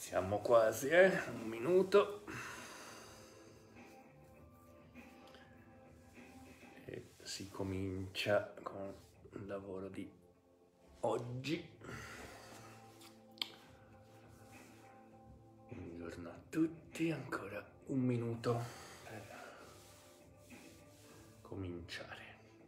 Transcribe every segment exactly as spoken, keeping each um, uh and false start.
Siamo quasi, eh? Un minuto. E si comincia con il lavoro di oggi. Buongiorno a tutti, ancora un minuto per cominciare.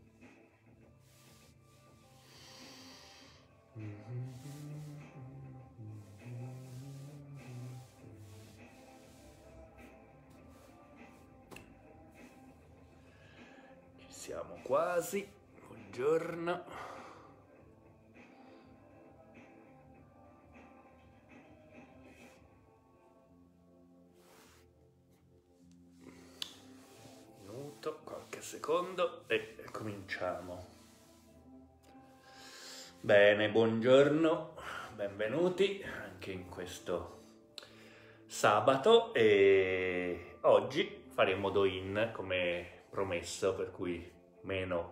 Ci siamo quasi, buongiorno. Qualche secondo e cominciamo. Bene, buongiorno, benvenuti anche in questo sabato e oggi faremo do-in come promesso, per cui meno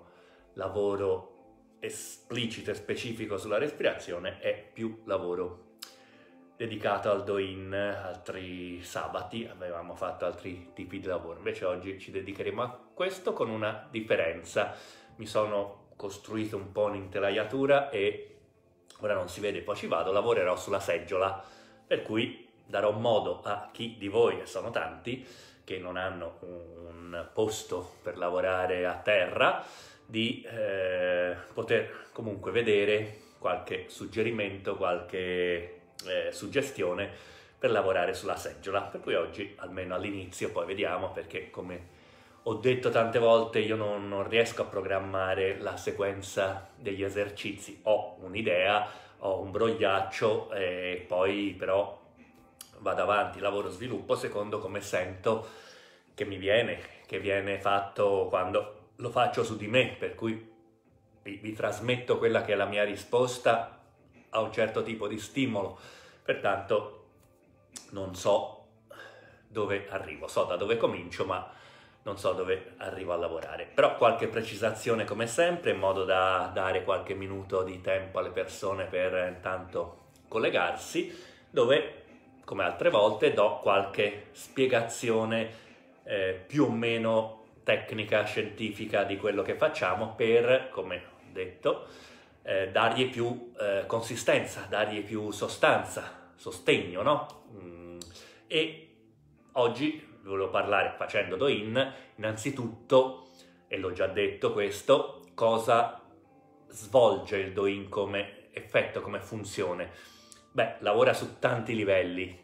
lavoro esplicito e specifico sulla respirazione e più lavoro dedicato al do-in. Altri sabati avevamo fatto altri tipi di lavoro, invece oggi ci dedicheremo a questo con una differenza. Mi sono costruito un po' un'intelaiatura e ora non si vede, poi ci vado, lavorerò sulla seggiola, per cui darò modo a chi di voi, e sono tanti, che non hanno un posto per lavorare a terra, di eh, poter comunque vedere qualche suggerimento, qualche Eh, suggestione per lavorare sulla seggiola, per cui oggi almeno all'inizio, poi vediamo, perché come ho detto tante volte io non, non riesco a programmare la sequenza degli esercizi, ho un'idea, ho un brogliaccio e poi però vado avanti, lavoro, sviluppo secondo come sento che mi viene, che viene fatto quando lo faccio su di me, per cui vi, vi trasmetto quella che è la mia risposta a un certo tipo di stimolo, pertanto non so dove arrivo, so da dove comincio ma non so dove arrivo a lavorare, però qualche precisazione come sempre in modo da dare qualche minuto di tempo alle persone per intanto collegarsi, dove come altre volte do qualche spiegazione eh, più o meno tecnica, scientifica di quello che facciamo per, come ho detto, Eh, dargli più eh, consistenza, dargli più sostanza, sostegno, no? Mm. E oggi vi volevo parlare, facendo do-in, innanzitutto, e l'ho già detto questo, cosa svolge il do-in come effetto, come funzione. Beh, lavora su tanti livelli,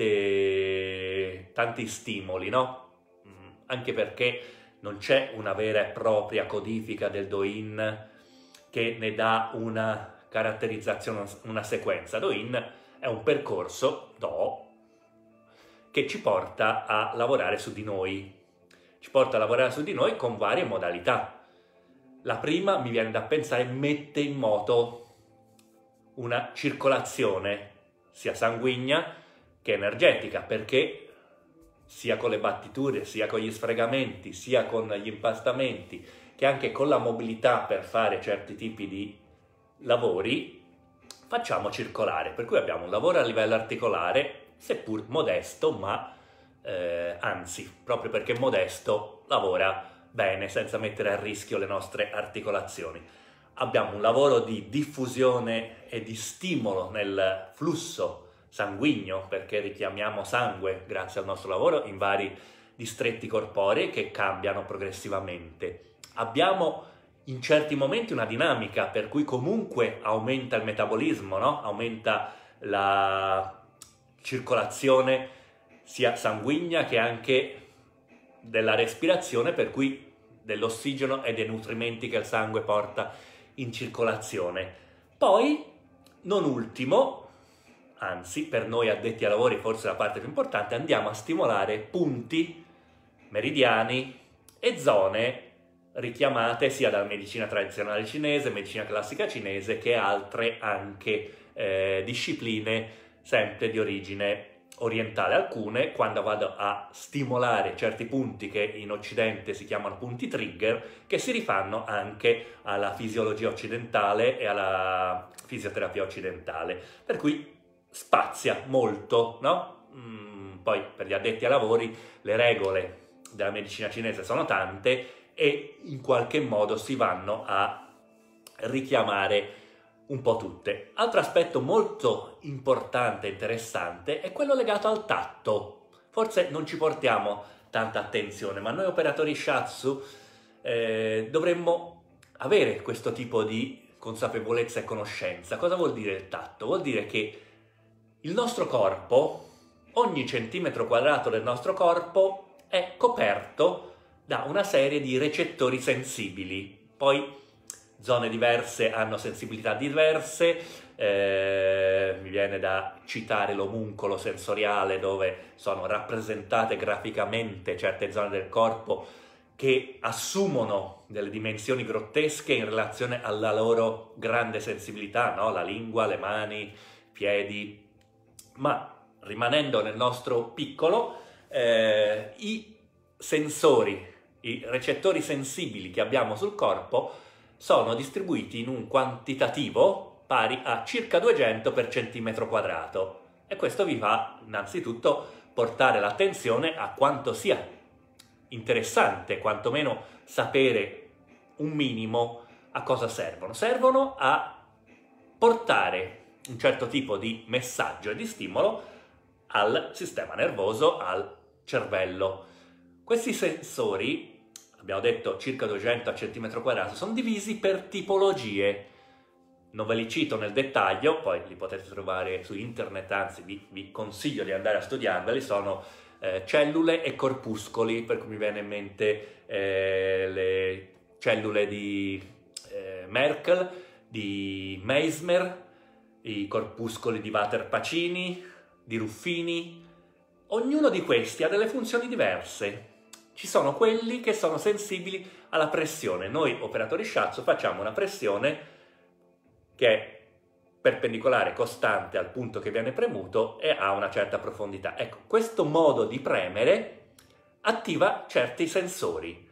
tante, tanti stimoli, no? Mm. Anche perché non c'è una vera e propria codifica del do-in che ne dà una caratterizzazione, una sequenza. Do-in è un percorso, do, che ci porta a lavorare su di noi, ci porta a lavorare su di noi con varie modalità. La prima, mi viene da pensare, mette in moto una circolazione sia sanguigna che energetica, perché sia con le battiture, sia con gli sfregamenti, sia con gli impastamenti, che anche con la mobilità per fare certi tipi di lavori facciamo circolare, per cui abbiamo un lavoro a livello articolare, seppur modesto, ma eh, anzi, proprio perché modesto, lavora bene senza mettere a rischio le nostre articolazioni. Abbiamo un lavoro di diffusione e di stimolo nel flusso sanguigno, perché richiamiamo sangue grazie al nostro lavoro in vari distretti corporei che cambiano progressivamente. Abbiamo in certi momenti una dinamica per cui comunque aumenta il metabolismo, no? Aumenta la circolazione sia sanguigna che anche della respirazione, per cui dell'ossigeno e dei nutrimenti che il sangue porta in circolazione. Poi, non ultimo, anzi per noi addetti ai lavori forse la parte più importante, andiamo a stimolare punti, meridiani e zone richiamate sia dalla medicina tradizionale cinese, medicina classica cinese, che altre anche eh, discipline sempre di origine orientale. Alcune, quando vado a stimolare certi punti che in Occidente si chiamano punti trigger, che si rifanno anche alla fisiologia occidentale e alla fisioterapia occidentale. Per cui spazia molto, no? Mm, poi per gli addetti ai lavori le regole della medicina cinese sono tante e in qualche modo si vanno a richiamare un po' tutte. Altro aspetto molto importante e interessante è quello legato al tatto. Forse non ci portiamo tanta attenzione, ma noi operatori shiatsu eh, dovremmo avere questo tipo di consapevolezza e conoscenza. Cosa vuol dire il tatto? Vuol dire che il nostro corpo, ogni centimetro quadrato del nostro corpo è coperto da una serie di recettori sensibili. Poi zone diverse hanno sensibilità diverse, eh, mi viene da citare l'omuncolo sensoriale dove sono rappresentate graficamente certe zone del corpo che assumono delle dimensioni grottesche in relazione alla loro grande sensibilità, no? La lingua, le mani, i piedi, ma rimanendo nel nostro piccolo, eh, i sensori, i recettori sensibili che abbiamo sul corpo sono distribuiti in un quantitativo pari a circa duecento per centimetro quadrato e questo vi fa innanzitutto portare l'attenzione a quanto sia interessante, quantomeno sapere un minimo a cosa servono. Servono a portare un certo tipo di messaggio e di stimolo al sistema nervoso, al cervello. Questi sensori, abbiamo detto circa duecento a centimetro quadrato, sono divisi per tipologie. Non ve li cito nel dettaglio, poi li potete trovare su internet, anzi vi, vi consiglio di andare a studiarveli, sono eh, cellule e corpuscoli, per cui mi viene in mente eh, le cellule di eh, Merkel, di Meissner, i corpuscoli di Walter Pacini, di Ruffini. Ognuno di questi ha delle funzioni diverse. Ci sono quelli che sono sensibili alla pressione. Noi operatori shiatsu facciamo una pressione che è perpendicolare, costante al punto che viene premuto e ha una certa profondità. Ecco, questo modo di premere attiva certi sensori.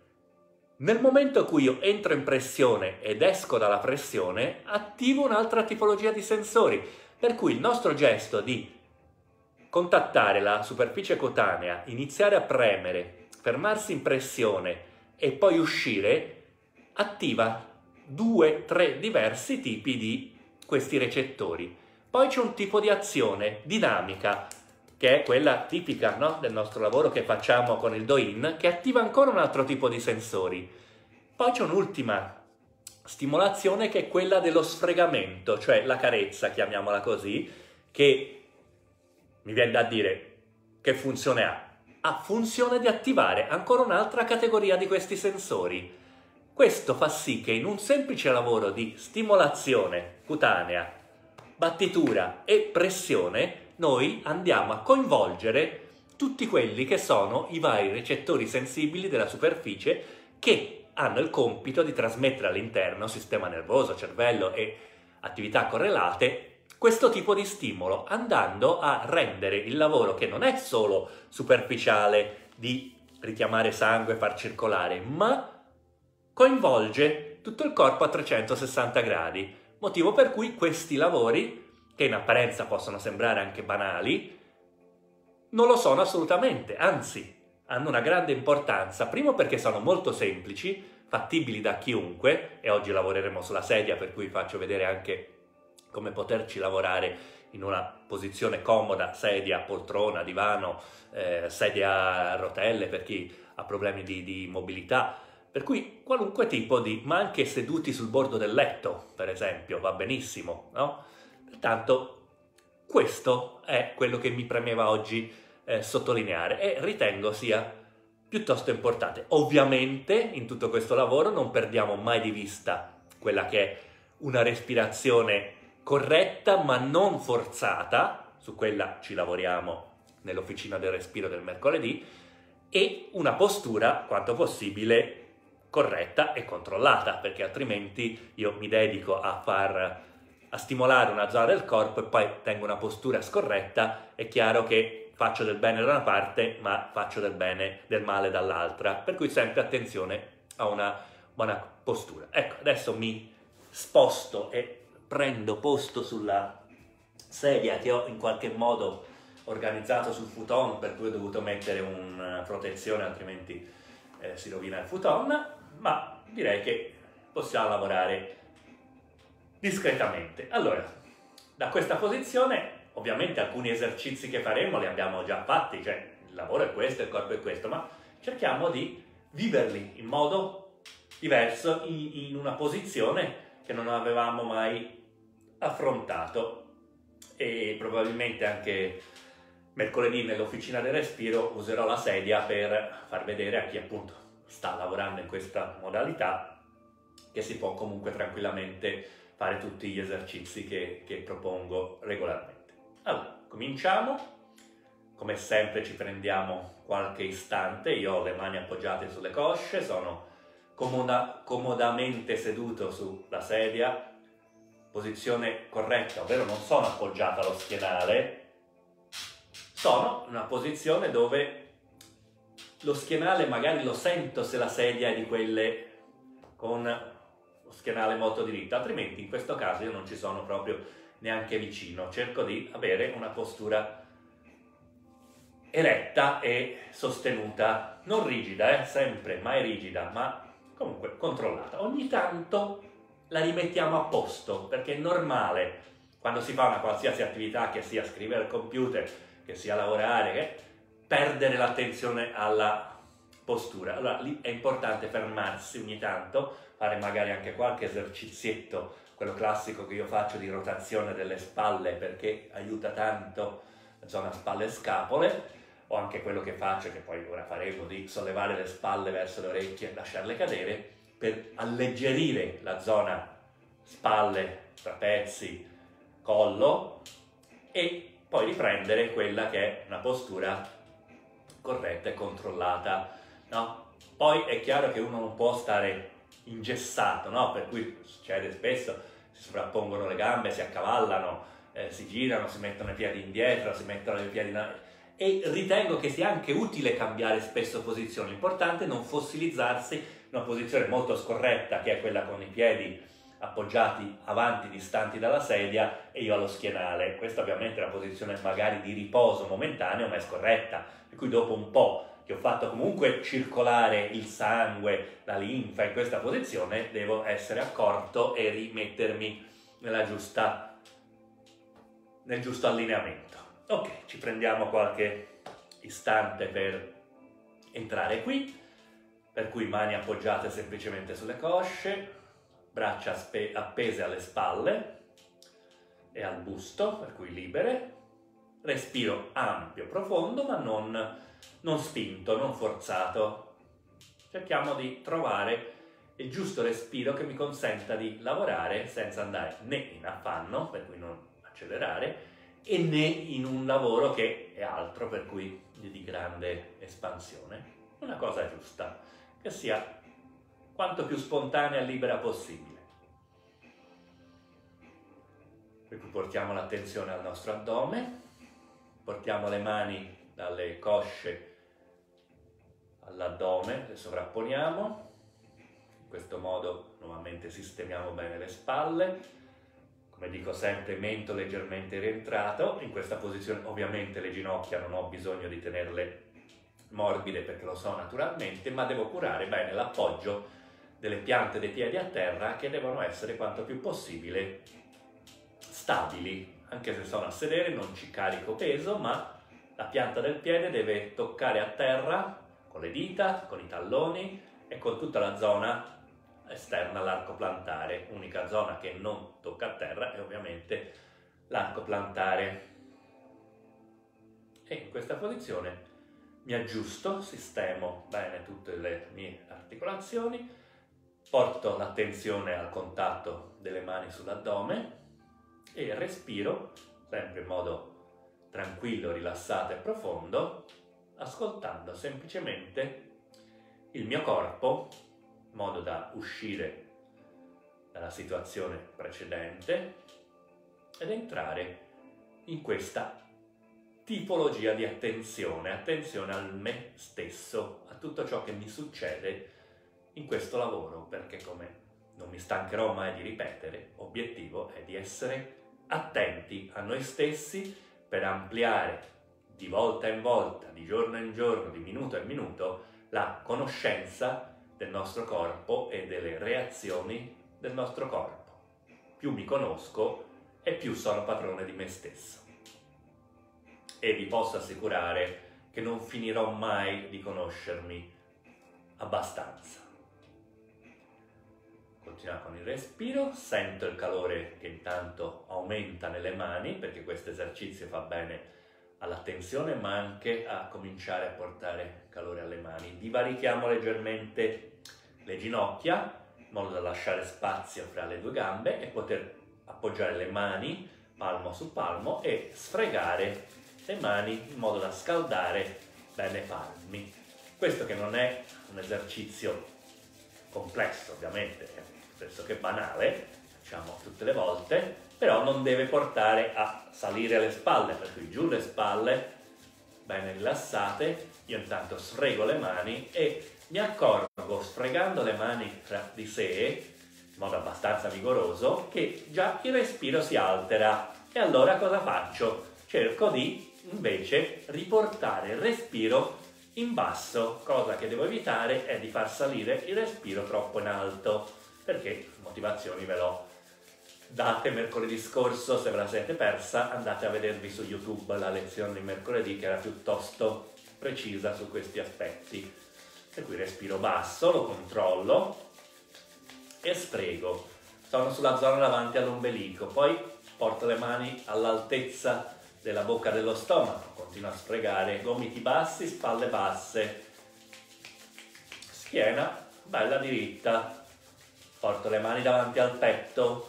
Nel momento in cui io entro in pressione ed esco dalla pressione, attivo un'altra tipologia di sensori, per cui il nostro gesto di contattare la superficie cutanea, iniziare a premere, fermarsi in pressione e poi uscire, attiva due, tre diversi tipi di questi recettori. Poi c'è un tipo di azione dinamica, che è quella tipica, no, del nostro lavoro che facciamo con il Do-In, che attiva ancora un altro tipo di sensori. Poi c'è un'ultima stimolazione che è quella dello sfregamento, cioè la carezza, chiamiamola così, che mi viene da dire che funzione ha? Ha funzione di attivare ancora un'altra categoria di questi sensori. Questo fa sì che in un semplice lavoro di stimolazione cutanea, battitura e pressione, noi andiamo a coinvolgere tutti quelli che sono i vari recettori sensibili della superficie che hanno il compito di trasmettere all'interno, sistema nervoso, cervello e attività correlate, questo tipo di stimolo, andando a rendere il lavoro, che non è solo superficiale di richiamare sangue e far circolare, ma coinvolge tutto il corpo a trecentosessanta gradi, motivo per cui questi lavori, che in apparenza possono sembrare anche banali, non lo sono assolutamente, anzi hanno una grande importanza, primo perché sono molto semplici, fattibili da chiunque, e oggi lavoreremo sulla sedia, per cui faccio vedere anche come poterci lavorare in una posizione comoda, sedia, poltrona, divano, eh, sedia a rotelle per chi ha problemi di, di mobilità, per cui qualunque tipo di, ma anche seduti sul bordo del letto, per esempio, va benissimo, no? Pertanto questo è quello che mi premeva oggi eh, sottolineare e ritengo sia piuttosto importante. Ovviamente in tutto questo lavoro non perdiamo mai di vista quella che è una respirazione corretta ma non forzata, su quella ci lavoriamo nell'officina del respiro del mercoledì, e una postura quanto possibile corretta e controllata, perché altrimenti io mi dedico a far a stimolare una zona del corpo e poi tengo una postura scorretta, è chiaro che faccio del bene da una parte ma faccio del bene del male dall'altra, per cui sempre attenzione a una buona postura. Ecco, adesso mi sposto e prendo posto sulla sedia che ho in qualche modo organizzato sul futon, per cui ho dovuto mettere una protezione, altrimenti eh, si rovina il futon, ma direi che possiamo lavorare discretamente. Allora, da questa posizione ovviamente alcuni esercizi che faremo li abbiamo già fatti, cioè il lavoro è questo, il corpo è questo, ma cerchiamo di viverli in modo diverso, in, in una posizione che non avevamo mai affrontato. E probabilmente anche mercoledì nell'officina del respiro userò la sedia per far vedere a chi appunto sta lavorando in questa modalità che si può comunque tranquillamente fare tutti gli esercizi che, che propongo regolarmente. Allora, cominciamo. Come sempre ci prendiamo qualche istante, io ho le mani appoggiate sulle cosce, sono comoda, comodamente seduto sulla sedia, posizione corretta, ovvero non sono appoggiato allo schienale, sono in una posizione dove lo schienale magari lo sento se la sedia è di quelle con lo schienale molto diritto, altrimenti in questo caso io non ci sono proprio neanche vicino, cerco di avere una postura eretta e sostenuta, non rigida, eh, sempre, mai rigida, ma comunque controllata. Ogni tanto la rimettiamo a posto, perché è normale, quando si fa una qualsiasi attività, che sia scrivere al computer, che sia lavorare, che perdere l'attenzione alla postura. Allora lì è importante fermarsi ogni tanto, fare magari anche qualche esercizietto, quello classico che io faccio di rotazione delle spalle, perché aiuta tanto la zona spalle e scapole, o anche quello che faccio, che poi ora faremo, di sollevare le spalle verso le orecchie e lasciarle cadere, per alleggerire la zona spalle, trapezi, collo, e poi riprendere quella che è una postura corretta e controllata, no? Poi è chiaro che uno non può stare ingessato, no? Per cui succede spesso, si sovrappongono le gambe, si accavallano, eh, si girano, si mettono i piedi indietro, si mettono i piedi in... E ritengo che sia anche utile cambiare spesso posizione. L'importante è non fossilizzarsi in una posizione molto scorretta, che è quella con i piedi appoggiati avanti, distanti dalla sedia, e io allo schienale. Questa ovviamente è una posizione magari di riposo momentaneo, ma è scorretta, per cui dopo un po' che ho fatto comunque circolare il sangue, la linfa in questa posizione, devo essere accorto e rimettermi nella giusta, nel giusto allineamento. Ok, ci prendiamo qualche istante per entrare qui, per cui mani appoggiate semplicemente sulle cosce, braccia appese alle spalle e al busto, per cui libere, respiro ampio, profondo, ma non, non spinto, non forzato. Cerchiamo di trovare il giusto respiro che mi consenta di lavorare senza andare né in affanno, per cui non accelerare, e né in un lavoro che è altro, per cui di grande espansione. Una cosa giusta, che sia quanto più spontanea e libera possibile. Per cui portiamo l'attenzione al nostro addome, portiamo le mani dalle cosce all'addome, le sovrapponiamo, in questo modo nuovamente sistemiamo bene le spalle. Come dico sempre, mento leggermente rientrato, in questa posizione ovviamente le ginocchia non ho bisogno di tenerle morbide perché lo so naturalmente, ma devo curare bene l'appoggio delle piante dei piedi a terra, che devono essere quanto più possibile stabili. Anche se sono a sedere non ci carico peso, ma la pianta del piede deve toccare a terra con le dita, con i talloni e con tutta la zona esterna all'arco plantare. Unica zona che non tocca a terra è ovviamente l'arco plantare. E in questa posizione mi aggiusto, sistemo bene tutte le mie articolazioni, porto l'attenzione al contatto delle mani sull'addome e respiro sempre in modo tranquillo, rilassato e profondo, ascoltando semplicemente il mio corpo, in modo da uscire dalla situazione precedente ed entrare in questa tipologia di attenzione, attenzione al me stesso, a tutto ciò che mi succede in questo lavoro, perché, come non mi stancherò mai di ripetere, l'obiettivo è di essere attenti a noi stessi per ampliare di volta in volta, di giorno in giorno, di minuto in minuto, la conoscenza del nostro corpo e delle reazioni del nostro corpo. Più mi conosco e più sono padrone di me stesso. E vi posso assicurare che non finirò mai di conoscermi abbastanza. Continuo con il respiro, sento il calore che intanto aumenta nelle mani, perché questo esercizio fa bene alla tensione, ma anche a cominciare a portare calore alle mani. Divarichiamo leggermente le ginocchia, in modo da lasciare spazio fra le due gambe e poter appoggiare le mani palmo su palmo e sfregare le mani in modo da scaldare bene i palmi. Questo che non è un esercizio complesso, ovviamente, è pressoché banale, facciamo tutte le volte, però non deve portare a salire le spalle, per cui giù le spalle, bene rilassate. Io intanto sfrego le mani e mi accorgo, sfregando le mani fra di sé, in modo abbastanza vigoroso, che già il respiro si altera. E allora cosa faccio? Cerco di, invece, riportare il respiro in basso. Cosa che devo evitare è di far salire il respiro troppo in alto, perché motivazioni ve l'ho date mercoledì scorso. Se ve la siete persa, andate a vedervi su YouTube la lezione di mercoledì, che era piuttosto precisa su questi aspetti. Per cui respiro basso, lo controllo e sfrego. Sono sulla zona davanti all'ombelico, poi porto le mani all'altezza della bocca dello stomaco, continuo a sfregare, gomiti bassi, spalle basse, schiena bella diritta, porto le mani davanti al petto,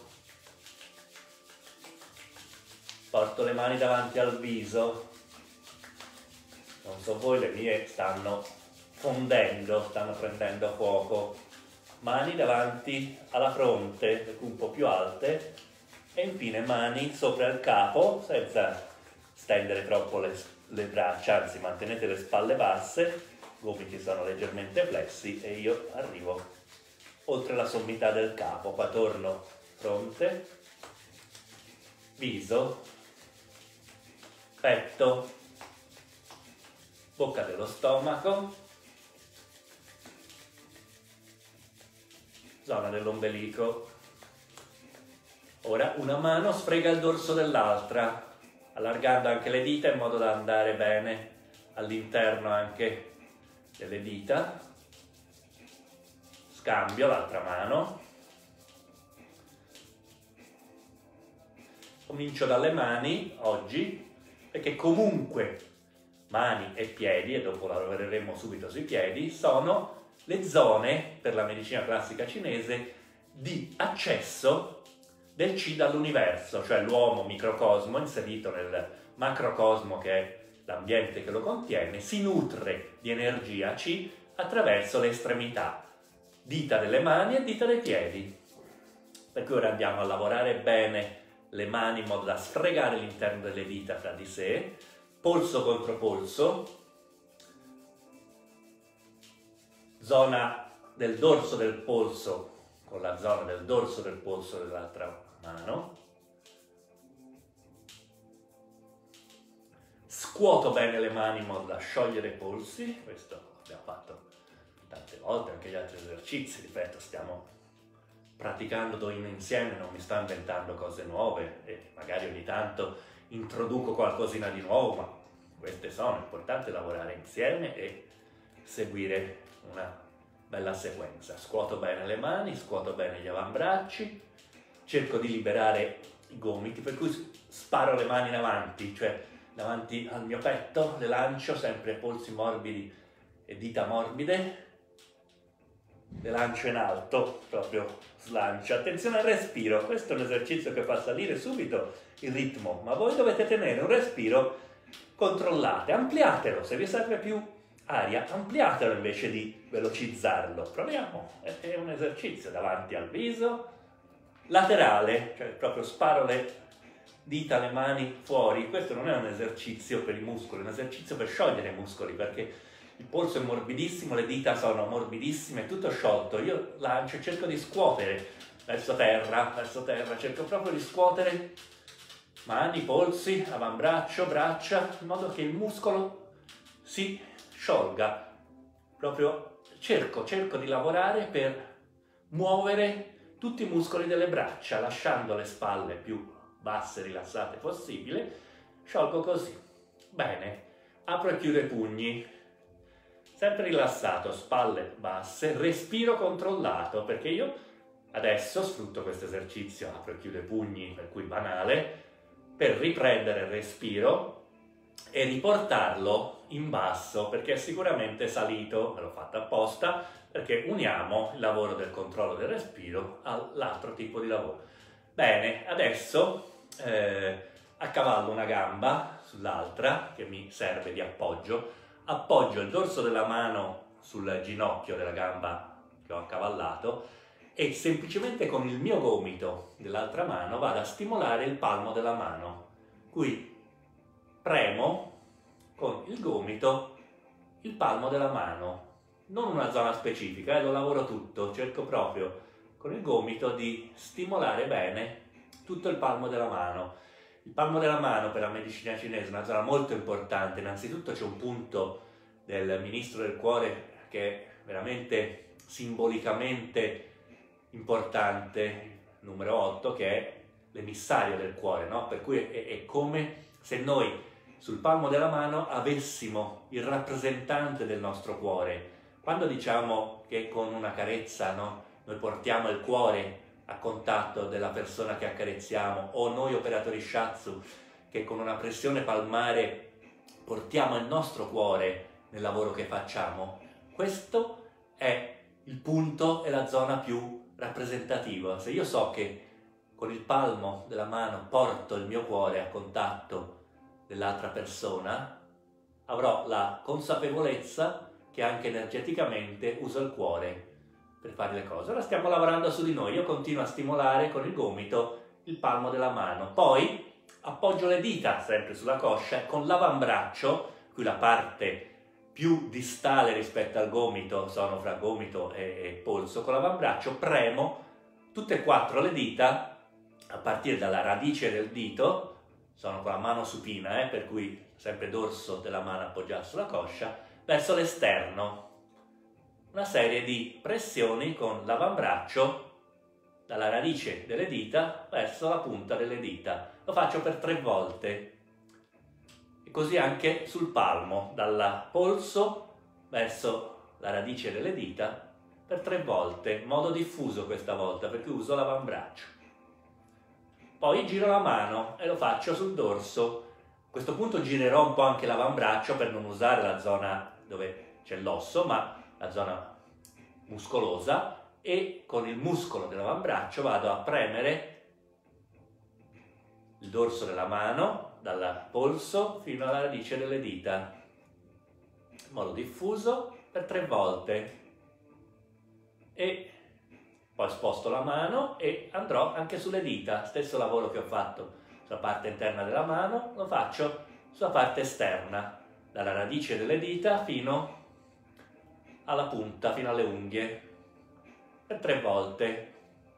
porto le mani davanti al viso. Non so voi, le mie stanno fondendo, stanno prendendo fuoco. Mani davanti alla fronte, un po' più alte, e infine mani sopra il capo, senza stendere troppo le, le braccia, anzi mantenete le spalle basse, gomiti sono leggermente flessi e io arrivo oltre la sommità del capo. Poi torno fronte, viso, petto, bocca dello stomaco, zona dell'ombelico. Ora una mano sfrega il dorso dell'altra, allargando anche le dita in modo da andare bene all'interno anche delle dita. Scambio l'altra mano. Comincio dalle mani oggi, perché comunque mani e piedi, e dopo lavoreremo subito sui piedi, sono le zone, per la medicina classica cinese, di accesso del Qi dall'universo, cioè l'uomo microcosmo inserito nel macrocosmo, che è l'ambiente che lo contiene, si nutre di energia Qi attraverso le estremità, dita delle mani e dita dei piedi. Per cui ora andiamo a lavorare bene le mani in modo da sfregare l'interno delle dita fra di sé, polso contro polso, zona del dorso del polso con la zona del dorso del polso dell'altra mano. Scuoto bene le mani in modo da sciogliere i polsi, questo l'abbiamo fatto tante volte, anche gli altri esercizi, ripeto, stiamo praticando Doin insieme, non mi sto inventando cose nuove e magari ogni tanto introduco qualcosina di nuovo, ma queste sono, è importante lavorare insieme e seguire una bella sequenza. Scuoto bene le mani, scuoto bene gli avambracci, cerco di liberare i gomiti, per cui sparo le mani in avanti, cioè davanti al mio petto, le lancio sempre polsi morbidi e dita morbide, le lancio in alto, proprio slancio. Attenzione al respiro, questo è un esercizio che fa salire subito il ritmo, ma voi dovete tenere un respiro controllato, ampliatelo, se vi serve più aria, ampliatelo invece di velocizzarlo. Proviamo, è un esercizio davanti al viso, laterale, cioè proprio sparo le dita, le mani fuori. Questo non è un esercizio per i muscoli, è un esercizio per sciogliere i muscoli, perché il polso è morbidissimo, le dita sono morbidissime, è tutto sciolto. Io lancio e cerco di scuotere verso terra, verso terra, cerco proprio di scuotere mani, polsi, avambraccio, braccia, in modo che il muscolo si sciolga. Proprio cerco, cerco di lavorare per muovere tutti i muscoli delle braccia, lasciando le spalle più basse e rilassate possibile. Sciolgo così. Bene, apro e chiudo i pugni. Sempre rilassato, spalle basse, respiro controllato, perché io adesso sfrutto questo esercizio, apro e chiudo i pugni, per cui banale, per riprendere il respiro e riportarlo in basso, perché è sicuramente salito, me l'ho fatto apposta, perché uniamo il lavoro del controllo del respiro all'altro tipo di lavoro. Bene, adesso eh, accavallo una gamba sull'altra, che mi serve di appoggio, appoggio il dorso della mano sul ginocchio della gamba che ho accavallato e semplicemente con il mio gomito dell'altra mano vado a stimolare il palmo della mano. Qui premo con il gomito il palmo della mano, non una zona specifica, eh, lo lavoro tutto, cerco proprio con il gomito di stimolare bene tutto il palmo della mano. Il palmo della mano per la medicina cinese è una zona molto importante. Innanzitutto c'è un punto del ministro del cuore che è veramente simbolicamente importante, numero otto, che è l'emissario del cuore, no? Per cui è, è come se noi sul palmo della mano avessimo il rappresentante del nostro cuore. Quando diciamo che con una carezza, no, noi portiamo il cuore a contatto della persona che accarezziamo, o noi operatori shiatsu che con una pressione palmare portiamo il nostro cuore nel lavoro che facciamo, questo è il punto e la zona più rappresentativa. Se io so che con il palmo della mano porto il mio cuore a contatto dell'altra persona, avrò la consapevolezza che anche energeticamente uso il cuore per fare le cose. Ora stiamo lavorando su di noi. Io continuo a stimolare con il gomito il palmo della mano, poi appoggio le dita sempre sulla coscia con l'avambraccio, qui la parte più distale rispetto al gomito, sono fra gomito e, e polso, con l'avambraccio premo tutte e quattro le dita a partire dalla radice del dito, sono con la mano supina, eh, per cui sempre dorso della mano appoggiato sulla coscia, verso l'esterno. Una serie di pressioni con l'avambraccio dalla radice delle dita verso la punta delle dita. Lo faccio per tre volte. E così anche sul palmo, dal polso verso la radice delle dita, per tre volte, in modo diffuso questa volta, perché uso l'avambraccio. Poi giro la mano e lo faccio sul dorso. A questo punto girerò un po' anche l'avambraccio per non usare la zona dove c'è l'osso, ma la zona muscolosa, e con il muscolo dell'avambraccio vado a premere il dorso della mano dal polso fino alla radice delle dita in modo diffuso per tre volte, e poi sposto la mano e andrò anche sulle dita. Stesso lavoro che ho fatto sulla parte interna della mano lo faccio sulla parte esterna, dalla radice delle dita fino alla punta, fino alle unghie, per tre volte.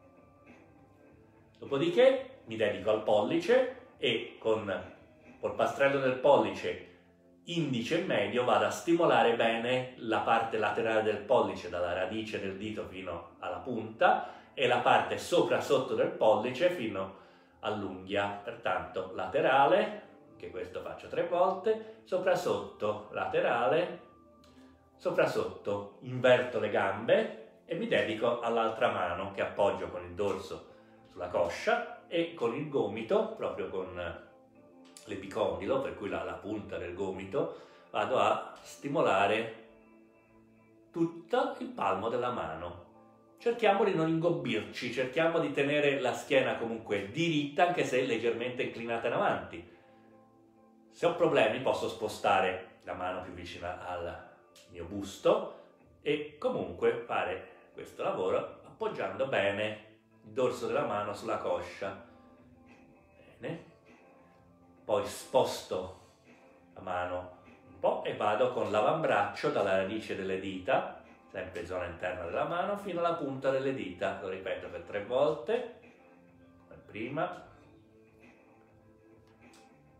Dopodiché mi dedico al pollice e con il polpastrello del pollice, indice e medio, vado a stimolare bene la parte laterale del pollice dalla radice del dito fino alla punta e la parte sopra sotto del pollice fino all'unghia. Pertanto laterale, che questo faccio tre volte, sopra sotto, laterale, sopra sotto, inverto le gambe e mi dedico all'altra mano che appoggio con il dorso sulla coscia e con il gomito, proprio con l'epicondilo, per cui la, la punta del gomito, vado a stimolare tutto il palmo della mano. Cerchiamo di non ingobbirci, cerchiamo di tenere la schiena comunque diritta, anche se leggermente inclinata in avanti. Se ho problemi posso spostare la mano più vicina al mio busto e comunque fare questo lavoro appoggiando bene il dorso della mano sulla coscia. Bene. Poi sposto la mano un po' e vado con l'avambraccio dalla radice delle dita, sempre zona interna della mano, fino alla punta delle dita. Lo ripeto per tre volte. Prima,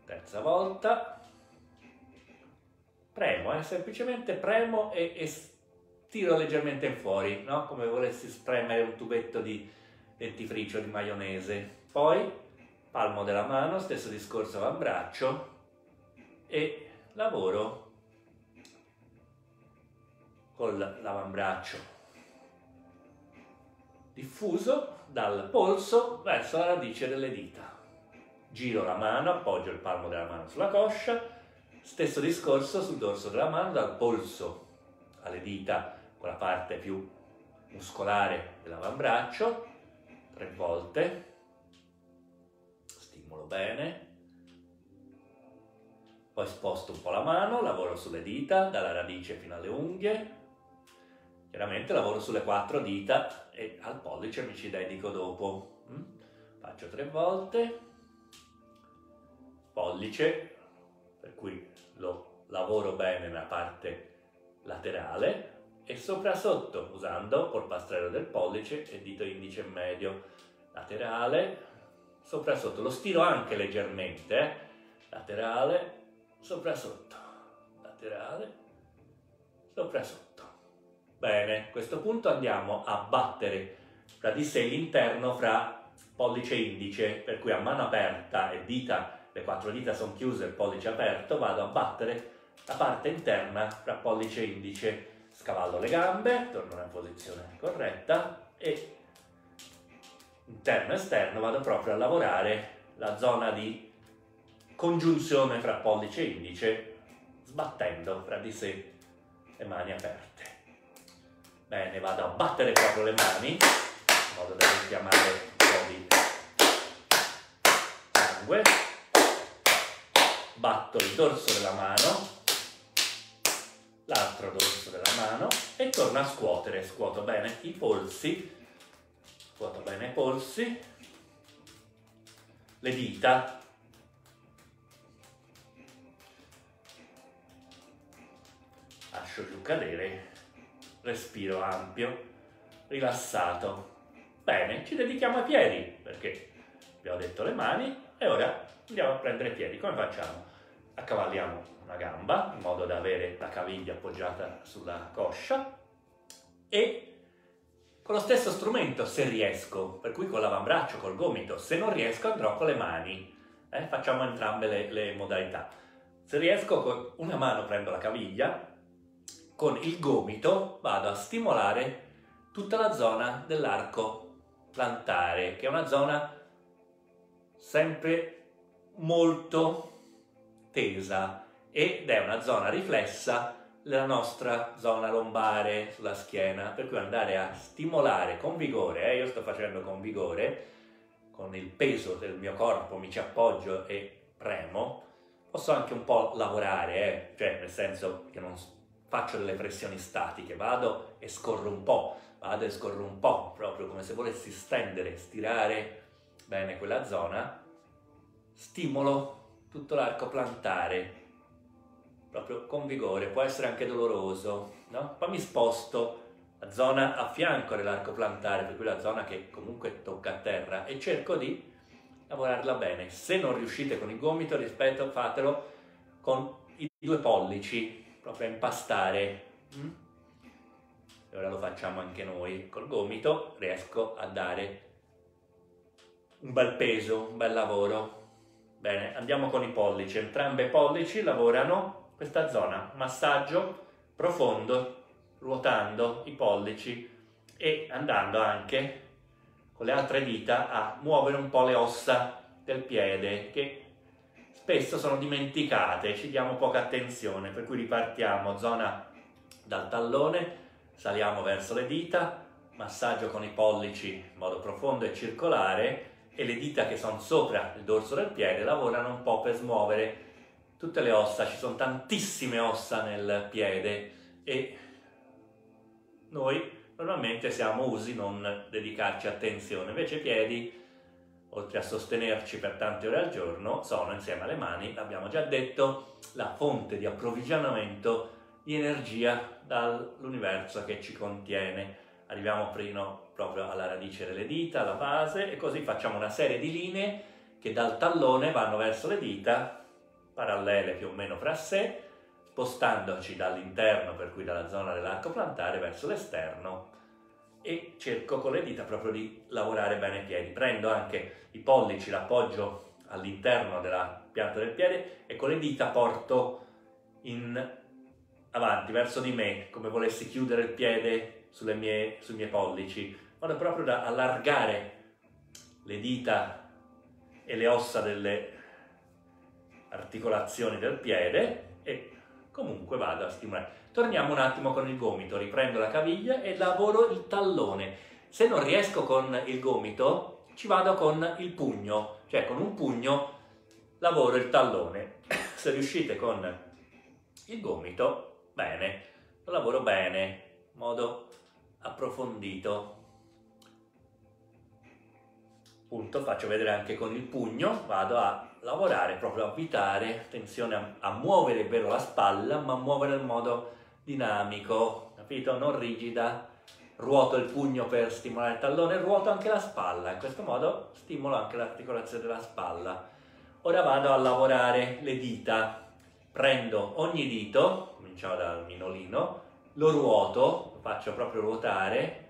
terza volta, premo, eh, semplicemente premo e, e tiro leggermente in fuori, no? Come volessi spremere un tubetto di dentifricio di maionese. Poi palmo della mano, stesso discorso avambraccio, e lavoro con l'avambraccio diffuso dal polso verso la radice delle dita. Giro la mano, appoggio il palmo della mano sulla coscia, stesso discorso sul dorso della mano, dal polso alle dita con la parte più muscolare dell'avambraccio, tre volte, stimolo bene, poi sposto un po' la mano, lavoro sulle dita, dalla radice fino alle unghie, chiaramente lavoro sulle quattro dita e al pollice mi ci dedico dopo. Faccio tre volte, pollice, per cui lo lavoro bene nella parte laterale, e sopra sotto usando polpastrello del pollice e dito indice medio, laterale, sopra sotto, lo stiro anche leggermente, eh? Laterale, sopra sotto, laterale, sopra sotto. Bene, a questo punto andiamo a battere fra di sé l'interno fra pollice e indice, per cui a mano aperta e dita, le quattro dita sono chiuse, il pollice aperto, vado a battere la parte interna fra pollice e indice, scavallo le gambe, torno nella posizione corretta e interno e esterno vado proprio a lavorare la zona di congiunzione fra pollice e indice, sbattendo fra di sé le mani aperte. Bene, vado a battere proprio le mani, in modo da richiamare un po' di sangue. Batto il dorso della mano, l'altro dorso della mano e torno a scuotere. Scuoto bene i polsi, scuoto bene i polsi, le dita, lascio giù cadere, respiro ampio, rilassato. Bene, ci dedichiamo ai piedi, perché abbiamo detto le mani, e ora andiamo a prendere i piedi. Come facciamo? Accavalliamo una gamba, in modo da avere la caviglia appoggiata sulla coscia, e con lo stesso strumento, se riesco, per cui con l'avambraccio, col gomito, se non riesco andrò con le mani. Eh? Facciamo entrambe le, le modalità. Se riesco, con una mano prendo la caviglia, con il gomito vado a stimolare tutta la zona dell'arco plantare, che è una zona sempre molto tesa ed è una zona riflessa della nostra zona lombare sulla schiena, per cui andare a stimolare con vigore, eh, io sto facendo con vigore, con il peso del mio corpo mi ci appoggio e premo, posso anche un po' lavorare, eh, cioè nel senso che non faccio delle pressioni statiche, vado e scorro un po', vado e scorro un po', proprio come se volessi stendere, stirare bene quella zona, stimolo tutto l'arco plantare, proprio con vigore, può essere anche doloroso, no? Poi mi sposto la zona a fianco dell'arco plantare, per cui la zona che comunque tocca a terra, e cerco di lavorarla bene. Se non riuscite con il gomito, rispetto, fatelo con i due pollici, proprio a impastare. Mm? E ora lo facciamo anche noi. Col gomito riesco a dare un bel peso, un bel lavoro. Bene, andiamo con i pollici. Entrambi i pollici lavorano questa zona, massaggio profondo, ruotando i pollici e andando anche con le altre dita a muovere un po' le ossa del piede, che spesso sono dimenticate, ci diamo poca attenzione, per cui ripartiamo zona dal tallone, saliamo verso le dita, massaggio con i pollici in modo profondo e circolare, e le dita che sono sopra il dorso del piede lavorano un po' per smuovere tutte le ossa. Ci sono tantissime ossa nel piede e noi normalmente siamo usi non dedicarci attenzione, invece i piedi, oltre a sostenerci per tante ore al giorno, sono, insieme alle mani, l'abbiamo già detto, la fonte di approvvigionamento di energia dall'universo che ci contiene. Arriviamo prima proprio alla radice delle dita, alla base, e così facciamo una serie di linee che dal tallone vanno verso le dita parallele più o meno fra sé, spostandoci dall'interno, per cui dalla zona dell'arco plantare, verso l'esterno, e cerco con le dita proprio di lavorare bene i piedi. Prendo anche i pollici, l'appoggio all'interno della pianta del piede e con le dita porto in avanti, verso di me, come volessi chiudere il piede sulle mie, sui miei pollici. Vado proprio da allargare le dita e le ossa delle articolazioni del piede e comunque vado a stimolare. Torniamo un attimo con il gomito, riprendo la caviglia e lavoro il tallone. Se non riesco con il gomito, ci vado con il pugno, cioè con un pugno lavoro il tallone. Se riuscite con il gomito, bene, lo lavoro bene, in modo approfondito. Appunto, faccio vedere anche con il pugno, vado a lavorare, proprio a avvitare, attenzione a, a muovere vero la spalla, ma muovere in modo dinamico, capito? Non rigida. Ruoto il pugno per stimolare il tallone, ruoto anche la spalla, in questo modo stimolo anche l'articolazione della spalla. Ora vado a lavorare le dita, prendo ogni dito, cominciamo dal minolino, lo ruoto, lo faccio proprio ruotare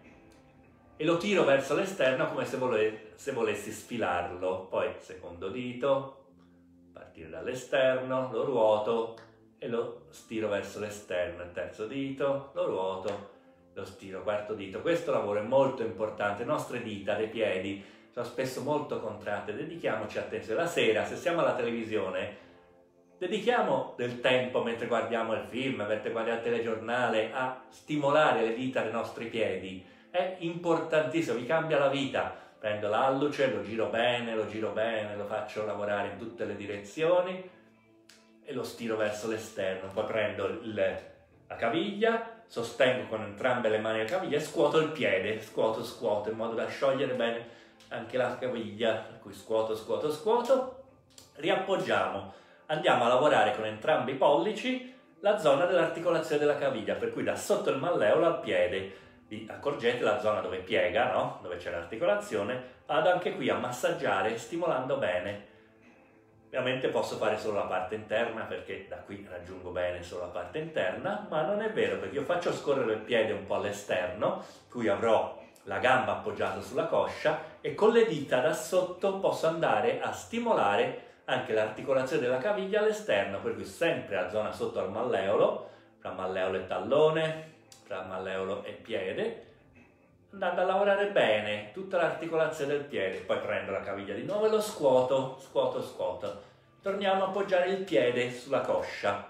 e lo tiro verso l'esterno come se, vole, se volessi sfilarlo. Poi secondo dito, partire dall'esterno, lo ruoto e lo stiro verso l'esterno. Il terzo dito, lo ruoto, lo stiro, quarto dito. Questo lavoro è molto importante. Le nostre dita dei piedi sono spesso molto contratte, dedichiamoci attenzione. La sera, se siamo alla televisione, dedichiamo del tempo mentre guardiamo il film, mentre guardiamo il telegiornale, a stimolare le dita dei nostri piedi. È importantissimo, vi cambia la vita. Prendo l'alluce, lo giro bene, lo giro bene, lo faccio lavorare in tutte le direzioni e lo stiro verso l'esterno. Poi prendo il, la caviglia, sostengo con entrambe le mani la caviglia e scuoto il piede, scuoto, scuoto, in modo da sciogliere bene anche la caviglia, per cui scuoto, scuoto, scuoto. Riappoggiamo, andiamo a lavorare con entrambi i pollici la zona dell'articolazione della caviglia, per cui da sotto il malleolo al piede. Vi accorgete la zona dove piega, no? Dove c'è l'articolazione, vado anche qui a massaggiare stimolando bene. Ovviamente posso fare solo la parte interna perché da qui raggiungo bene solo la parte interna, ma non è vero perché io faccio scorrere il piede un po' all'esterno, qui avrò la gamba appoggiata sulla coscia e con le dita da sotto posso andare a stimolare anche l'articolazione della caviglia all'esterno, per cui sempre la zona sotto al malleolo, tra malleolo e tallone, tra malleolo e piede, andando a lavorare bene tutta l'articolazione del piede. Poi prendo la caviglia di nuovo e lo scuoto, scuoto, scuoto. Torniamo a appoggiare il piede sulla coscia.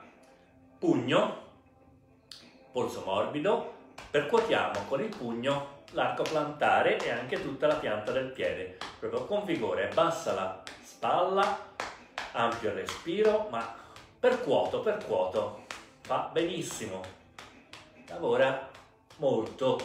Pugno, polso morbido, percuotiamo con il pugno l'arco plantare e anche tutta la pianta del piede, proprio con vigore. Bassa la spalla, ampio il respiro, ma percuoto, percuoto. Va benissimo. Lavora molto.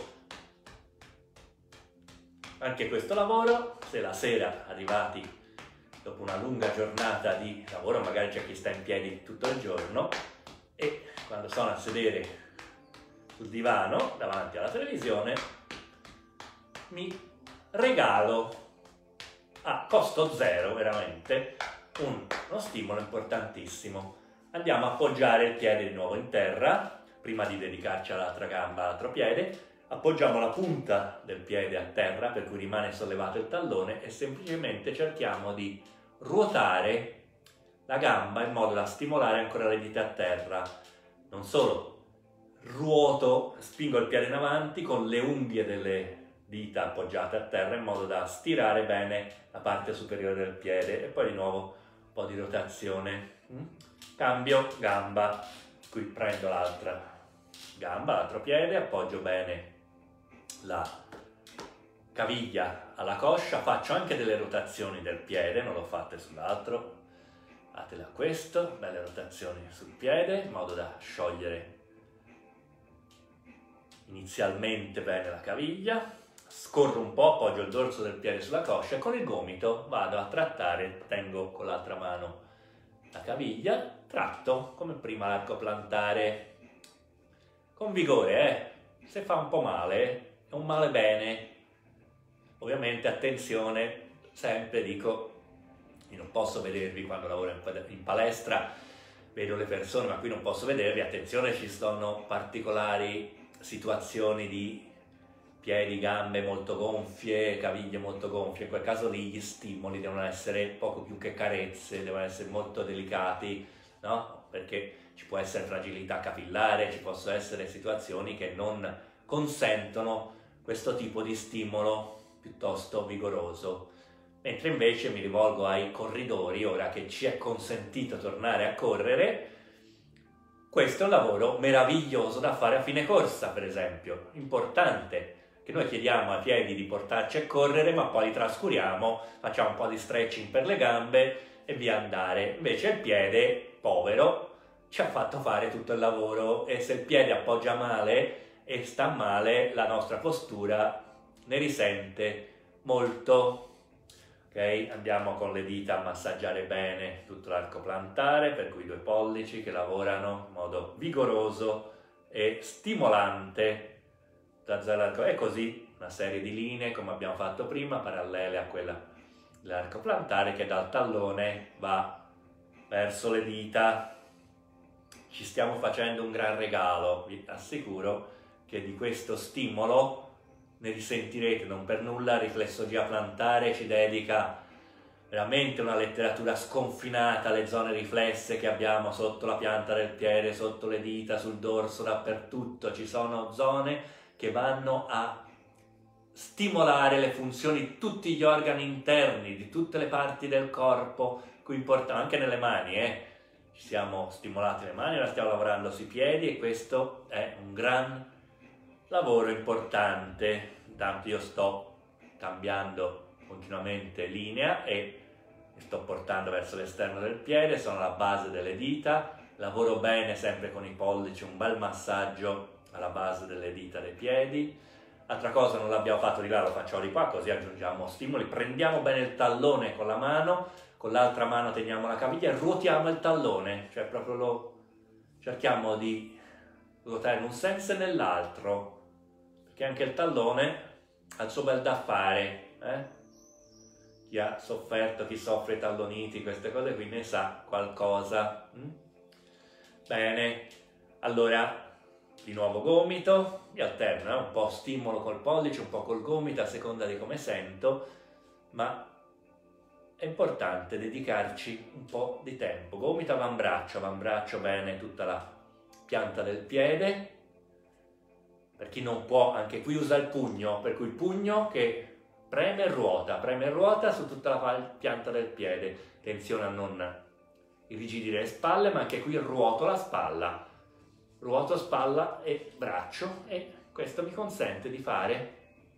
Anche questo lavoro, se la sera arrivati dopo una lunga giornata di lavoro, magari c'è chi sta in piedi tutto il giorno e quando sono a sedere sul divano davanti alla televisione mi regalo a costo zero veramente un, uno stimolo importantissimo. Andiamo a appoggiare il piede di nuovo in terra. Prima di dedicarci all'altra gamba, all'altro piede, appoggiamo la punta del piede a terra, per cui rimane sollevato il tallone, e semplicemente cerchiamo di ruotare la gamba in modo da stimolare ancora le dita a terra. Non solo, ruoto, spingo il piede in avanti con le unghie delle dita appoggiate a terra in modo da stirare bene la parte superiore del piede e poi di nuovo un po' di rotazione. Cambio gamba, qui prendo l'altra gamba, l'altro piede, appoggio bene la caviglia alla coscia, faccio anche delle rotazioni del piede, non l'ho fatte sull'altro, fatele a questo, belle rotazioni sul piede in modo da sciogliere inizialmente bene la caviglia, scorro un po', appoggio il dorso del piede sulla coscia e con il gomito vado a trattare, tengo con l'altra mano la caviglia, tratto come prima l'arco plantare. Con vigore, eh? Se fa un po' male, è un male bene. Ovviamente attenzione, sempre dico, Io non posso vedervi quando lavoro in palestra, vedo le persone, ma qui non posso vedervi. Attenzione, ci sono particolari situazioni di piedi, gambe molto gonfie, caviglie molto gonfie. In quel caso lì gli stimoli devono essere poco più che carezze, devono essere molto delicati, no? Perché ci può essere fragilità capillare, ci possono essere situazioni che non consentono questo tipo di stimolo piuttosto vigoroso. Mentre invece mi rivolgo ai corridori, ora che ci è consentito tornare a correre, questo è un lavoro meraviglioso da fare a fine corsa, per esempio, importante, che noi chiediamo ai piedi di portarci a correre, ma poi li trascuriamo, facciamo un po' di stretching per le gambe e via andare. Invece il piede, povero, ci ha fatto fare tutto il lavoro, e se il piede appoggia male e sta male, la nostra postura ne risente molto. Ok, andiamo con le dita a massaggiare bene tutto l'arco plantare, per cui i due pollici che lavorano in modo vigoroso e stimolante. E così una serie di linee, come abbiamo fatto prima, parallele a quella dell'arco plantare, che dal tallone va verso le dita. Ci stiamo facendo un gran regalo, vi assicuro che di questo stimolo ne risentirete non per nulla. Riflessologia plantare ci dedica veramente una letteratura sconfinata alle zone riflesse che abbiamo sotto la pianta del piede, sotto le dita, sul dorso, dappertutto. Ci sono zone che vanno a stimolare le funzioni di tutti gli organi interni, di tutte le parti del corpo, qui importante, anche nelle mani, eh. Ci siamo stimolati le mani, ora stiamo lavorando sui piedi, e questo è un gran lavoro importante. Intanto io sto cambiando continuamente linea e mi sto portando verso l'esterno del piede, sono alla base delle dita, lavoro bene sempre con i pollici, un bel massaggio alla base delle dita dei piedi. Altra cosa, non l'abbiamo fatto di là, lo facciamo di qua, così aggiungiamo stimoli. Prendiamo bene il tallone con la mano, con l'altra mano teniamo la caviglia e ruotiamo il tallone, cioè proprio lo cerchiamo di ruotare in un senso e nell'altro, perché anche il tallone ha il suo bel da fare, eh? Chi ha sofferto, chi soffre talloniti, queste cose qui ne sa qualcosa. Mm? Bene, allora di nuovo gomito, mi alterno, eh? Un po' stimolo col pollice, un po' col gomito, a seconda di come sento, ma è importante dedicarci un po' di tempo. Gomito, avambraccio, avambraccio bene tutta la pianta del piede. Per chi non può, anche qui usa il pugno, per cui il pugno che preme e ruota, preme e ruota su tutta la pianta del piede. Attenzione a non irrigidire le spalle, ma anche qui ruoto la spalla. Ruoto spalla e braccio, e questo mi consente di fare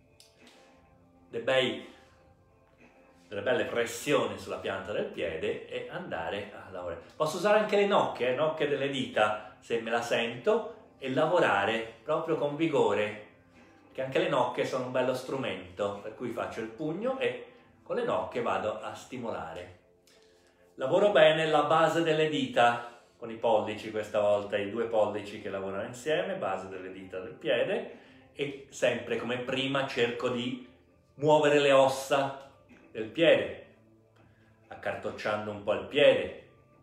dei bei, delle belle pressioni sulla pianta del piede e andare a lavorare. Posso usare anche le nocche, eh, nocche delle dita, se me la sento, e lavorare proprio con vigore, che anche le nocche sono un bello strumento, per cui faccio il pugno e con le nocche vado a stimolare. Lavoro bene la base delle dita, con i pollici questa volta, i due pollici che lavorano insieme, base delle dita del piede, e sempre come prima cerco di muovere le ossa del piede, accartocciando un po' il piede.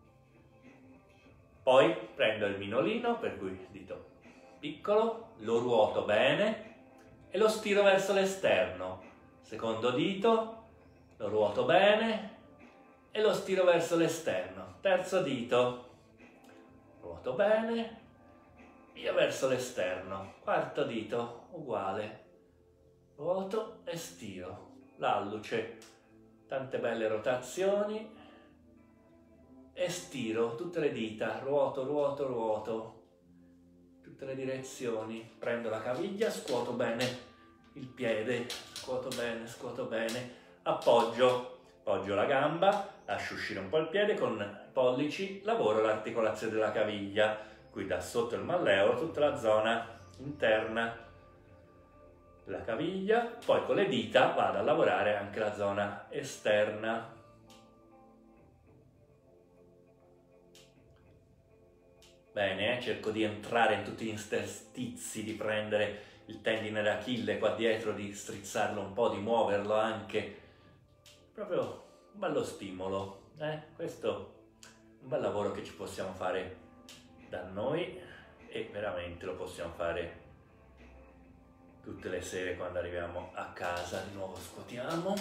Poi prendo il minolino, per cui dito piccolo, lo ruoto bene e lo stiro verso l'esterno. Secondo dito, lo ruoto bene e lo stiro verso l'esterno. Terzo dito, ruoto bene, via verso l'esterno. Quarto dito, uguale, ruoto e stiro. L'alluce, tante belle rotazioni, e stiro tutte le dita, ruoto, ruoto, ruoto, tutte le direzioni. Prendo la caviglia, scuoto bene il piede, scuoto bene, scuoto bene, appoggio, appoggio la gamba, lascio uscire un po' il piede, con i pollici lavoro l'articolazione della caviglia, qui da sotto il malleolo, tutta la zona interna della caviglia, poi con le dita vado a lavorare anche la zona esterna. Bene, eh? Cerco di entrare in tutti gli interstizi, di prendere il tendine d'Achille qua dietro, di strizzarlo un po', di muoverlo anche. Proprio un bello stimolo. Eh? Questo è un bel lavoro che ci possiamo fare da noi e veramente lo possiamo fare tutte le sere quando arriviamo a casa. Di nuovo scuotiamo,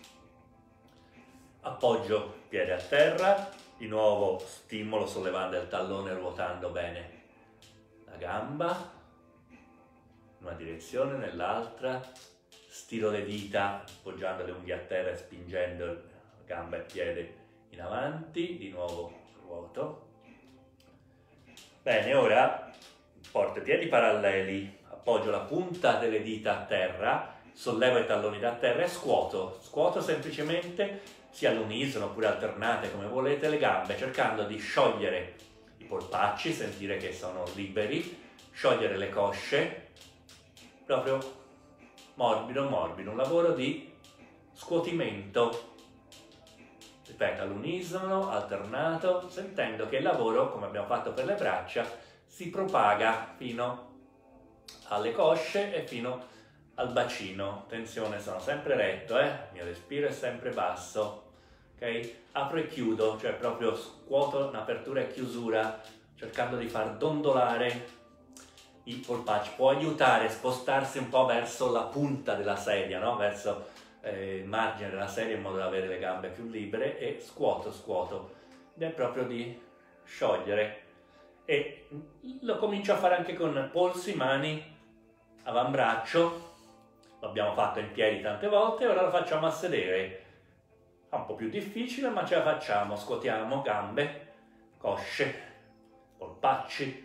appoggio piede a terra, di nuovo stimolo sollevando il tallone e ruotando bene la gamba in una direzione, nell'altra, stiro le dita appoggiando le unghie a terra e spingendo gamba e piede in avanti, di nuovo ruoto. Bene, ora porto i piedi paralleli, appoggio la punta delle dita a terra, sollevo i talloni da terra e scuoto. Scuoto semplicemente, sia all'unisono oppure alternate come volete, le gambe, cercando di sciogliere i polpacci, sentire che sono liberi, sciogliere le cosce, proprio morbido, morbido, un lavoro di scuotimento. Ripeto, all'unisono, alternato, sentendo che il lavoro, come abbiamo fatto per le braccia, si propaga fino alle cosce e fino al bacino. Attenzione, sono sempre retto, eh? Il mio respiro è sempre basso, ok? Apro e chiudo, cioè proprio scuoto un'apertura e chiusura, cercando di far dondolare i polpacci. Può aiutare a spostarsi un po' verso la punta della sedia, no? Verso eh, il margine della sedia, in modo da avere le gambe più libere, e scuoto, scuoto. Ed è proprio di sciogliere. E lo comincio a fare anche con polsi, mani, avambraccio. Lo abbiamo fatto in piedi tante volte, ora lo facciamo a sedere. È un po' più difficile, ma ce la facciamo. Scuotiamo gambe, cosce, polpacci,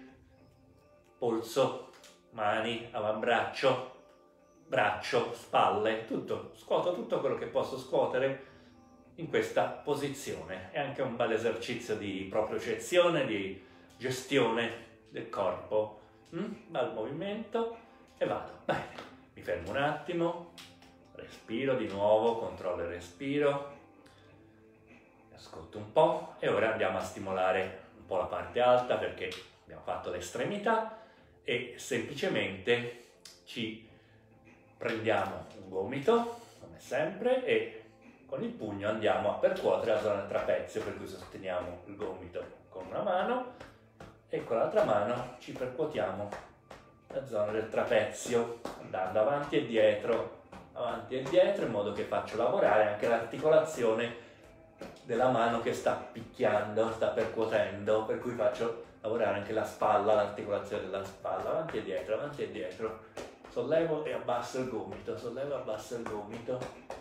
polso, mani, avambraccio, braccio, spalle, tutto. Scuoto tutto quello che posso scuotere in questa posizione. È anche un bel esercizio di propriocezione, di gestione del corpo. Mm? Bel movimento e vado. Bene, mi fermo un attimo, respiro di nuovo, controllo il respiro, ascolto un po' e ora andiamo a stimolare un po' la parte alta, perché abbiamo fatto l'estremità e semplicemente ci prendiamo un gomito, come sempre, e con il pugno andiamo a percuotere la zona del trapezio, per cui sosteniamo il gomito con una mano e con l'altra mano ci percuotiamo la zona del trapezio, andando avanti e dietro, avanti e dietro, in modo che faccio lavorare anche l'articolazione della mano che sta picchiando, sta percuotendo, per cui faccio lavorare anche la spalla, l'articolazione della spalla, avanti e dietro, avanti e dietro, sollevo e abbasso il gomito, sollevo e abbasso il gomito,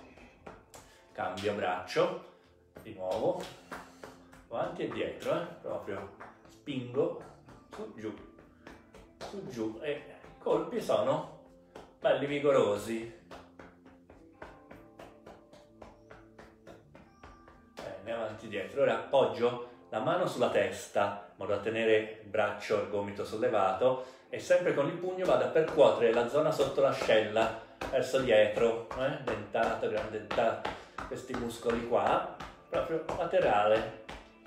cambio braccio, di nuovo, avanti e dietro, eh? Proprio spingo, su, giù, su, giù, e i colpi sono belli vigorosi. Bene, avanti e dietro. Ora appoggio la mano sulla testa, in modo da tenere il braccio e il gomito sollevato, e sempre con il pugno vado a percuotere la zona sotto l'ascella, verso dietro, eh? Dentato, gran dentato, questi muscoli qua, proprio laterale.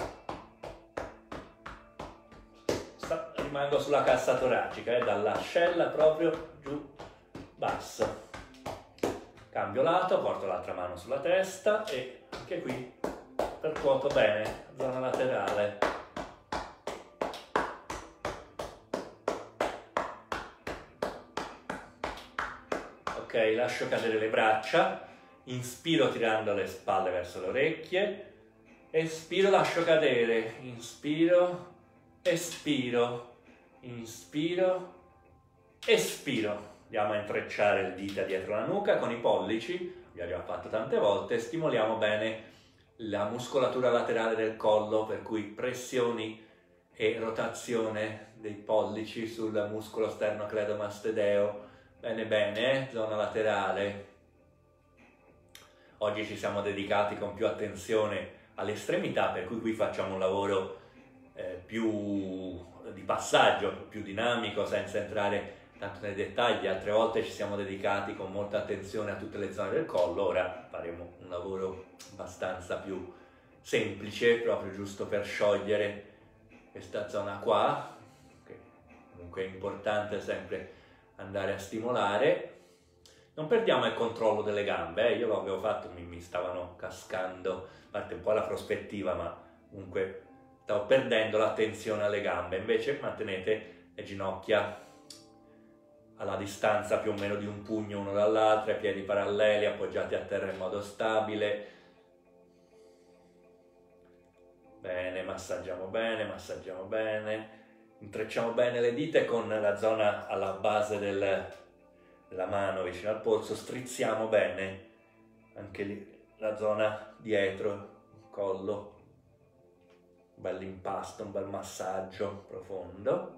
Sta, rimango sulla cassa toracica, eh? Dall'ascella proprio giù, basso. Cambio lato, porto l'altra mano sulla testa e anche qui percuoto bene, zona laterale. Ok, lascio cadere le braccia, inspiro tirando le spalle verso le orecchie, espiro, lascio cadere, inspiro, espiro, inspiro, espiro. Andiamo a intrecciare le dita dietro la nuca con i pollici, vi abbiamo fatto tante volte, stimoliamo bene la muscolatura laterale del collo, per cui pressioni e rotazione dei pollici sul muscolo sternocleidomastideo. Bene bene, eh? Zona laterale. Oggi ci siamo dedicati con più attenzione all'estremità, per cui qui facciamo un lavoro eh, più di passaggio, più dinamico, senza entrare tanto nei dettagli. Altre volte ci siamo dedicati con molta attenzione a tutte le zone del collo, ora faremo un lavoro abbastanza più semplice, proprio giusto per sciogliere questa zona qua, che comunque è importante sempre andare a stimolare. Non perdiamo il controllo delle gambe, eh? Io lo avevo fatto, mi, mi stavano cascando, a parte un po' la prospettiva, ma comunque stavo perdendo l'attenzione alle gambe. Invece mantenete le ginocchia alla distanza più o meno di un pugno uno dall'altro, i piedi paralleli, appoggiati a terra in modo stabile. Bene, massaggiamo bene, massaggiamo bene. Intrecciamo bene le dita con la zona alla base del, della mano vicino al polso, strizziamo bene anche lì la zona dietro, il collo, un bel impasto, un bel massaggio profondo.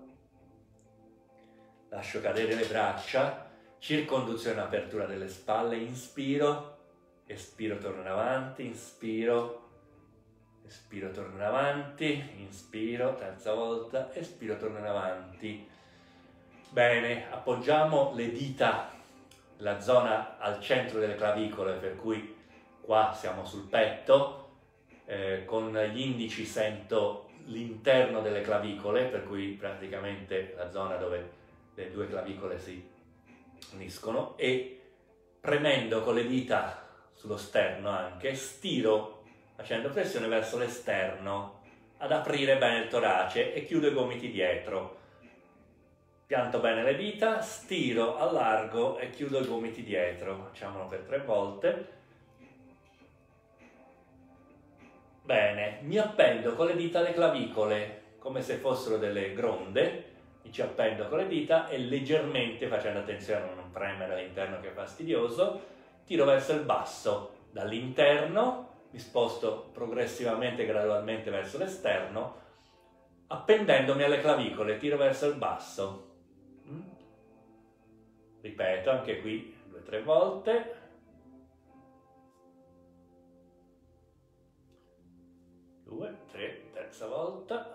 Lascio cadere le braccia, circonduzione e apertura delle spalle, inspiro, espiro, torno in avanti, inspiro, espiro, torno in avanti, inspiro, terza volta, espiro, torno in avanti. Bene, appoggiamo le dita, la zona al centro delle clavicole, per cui qua siamo sul petto, eh, con gli indici sento l'interno delle clavicole, per cui praticamente la zona dove le due clavicole si uniscono, e premendo con le dita sullo sterno anche, stiro facendo pressione verso l'esterno ad aprire bene il torace e chiudo i gomiti dietro. Pianto bene le dita, stiro, allargo e chiudo i gomiti dietro. Facciamolo per tre volte. Bene, mi appendo con le dita alle clavicole come se fossero delle gronde. Mi ci appendo con le dita e leggermente, facendo attenzione a non premere all'interno che è fastidioso, tiro verso il basso. Dall'interno mi sposto progressivamente, gradualmente verso l'esterno, appendendomi alle clavicole, tiro verso il basso. Ripeto anche qui due o tre volte. Due, tre, terza volta.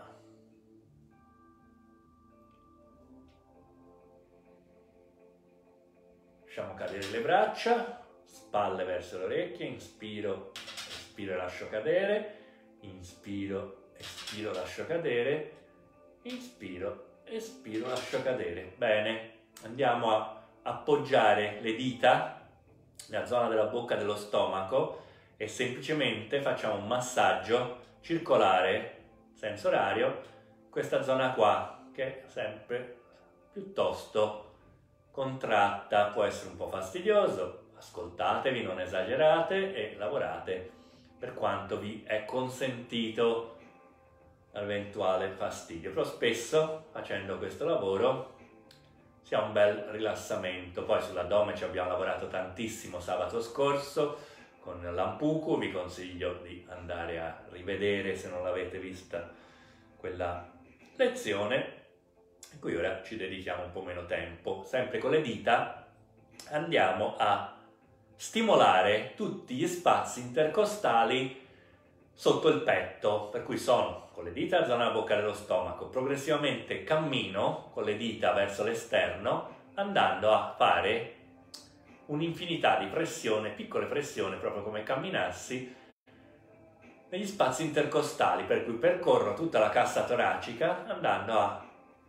Lasciamo cadere le braccia, spalle verso le orecchie, inspiro, espiro e lascio cadere, inspiro, espiro, lascio cadere, inspiro, espiro, lascio cadere. Bene, andiamo a appoggiare le dita nella zona della bocca dello stomaco e semplicemente facciamo un massaggio circolare, senso orario, questa zona qua, che è sempre piuttosto contratta, può essere un po' fastidioso, ascoltatevi, non esagerate e lavorate per quanto vi è consentito l'eventuale fastidio. Però spesso facendo questo lavoro si ha un bel rilassamento. Poi sull'addome ci abbiamo lavorato tantissimo sabato scorso con l'Ampuku, vi consiglio di andare a rivedere se non l'avete vista quella lezione, in cui ora ci dedichiamo un po' meno tempo. Sempre con le dita andiamo a stimolare tutti gli spazi intercostali sotto il petto, per cui sono con le dita la zona della bocca dello stomaco, progressivamente cammino con le dita verso l'esterno, andando a fare un'infinità di pressione, piccole pressioni, proprio come camminassi, negli spazi intercostali, per cui percorro tutta la cassa toracica andando a,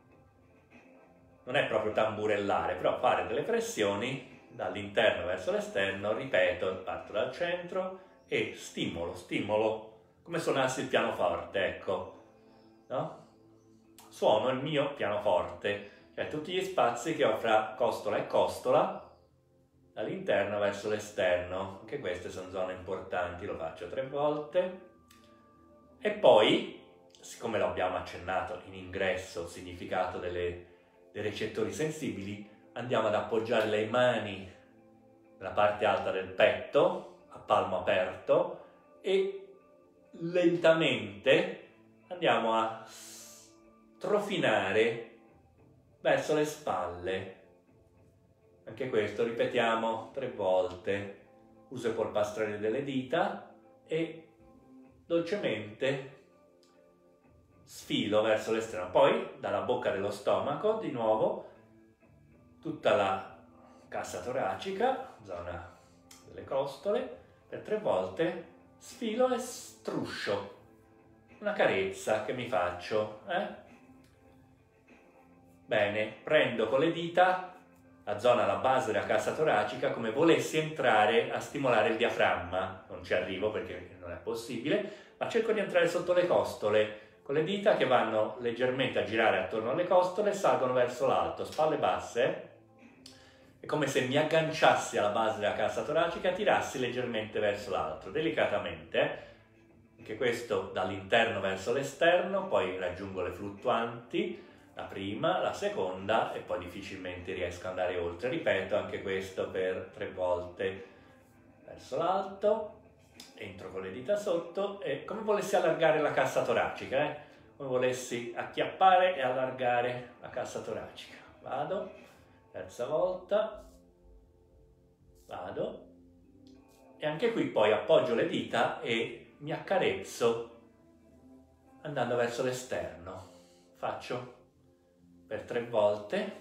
non è proprio tamburellare, però fare delle pressioni dall'interno verso l'esterno, ripeto, parto dal centro e stimolo, stimolo, come suonassi il pianoforte, ecco, no? Suono il mio pianoforte, cioè tutti gli spazi che ho fra costola e costola, dall'interno verso l'esterno. Anche queste sono zone importanti, lo faccio tre volte. E poi, siccome lo abbiamo accennato in ingresso, il significato delle, dei recettori sensibili, andiamo ad appoggiare le mani nella parte alta del petto, a palmo aperto, e lentamente andiamo a strofinare verso le spalle. Anche questo ripetiamo tre volte. Uso i polpastrelli delle dita e dolcemente sfilo verso l'esterno. Poi dalla bocca dello stomaco di nuovo tutta la cassa toracica, zona delle costole, per tre volte sfilo e struscio. Una carezza che mi faccio, eh? Bene, prendo con le dita la zona, la base della cassa toracica, come volessi entrare a stimolare il diaframma. Non ci arrivo perché non è possibile, ma cerco di entrare sotto le costole, con le dita che vanno leggermente a girare attorno alle costole e salgono verso l'alto, spalle basse. È come se mi agganciassi alla base della cassa toracica e tirassi leggermente verso l'alto, delicatamente. Anche questo dall'interno verso l'esterno, poi raggiungo le fluttuanti, la prima, la seconda e poi difficilmente riesco ad andare oltre. Ripeto anche questo per tre volte verso l'alto. Entro con le dita sotto e come volessi allargare la cassa toracica, eh? Come volessi acchiappare e allargare la cassa toracica. Vado, terza volta, vado, e anche qui poi appoggio le dita e mi accarezzo andando verso l'esterno. Faccio per tre volte,